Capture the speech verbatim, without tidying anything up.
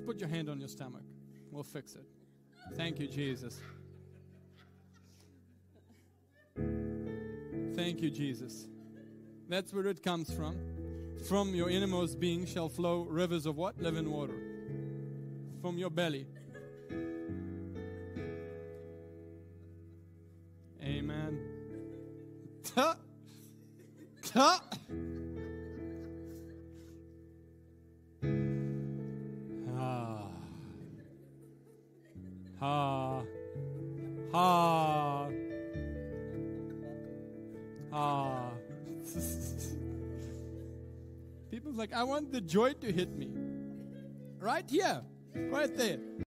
Just put your hand on your stomach. We'll fix it. Thank you, Jesus. Thank you, Jesus. That's where it comes from. From your innermost being shall flow rivers of what? Living water. From your belly. Amen. Ta. Ta. Ah. Ha. Ha. Ha. People's like, I want the joy to hit me. Right here. Right there.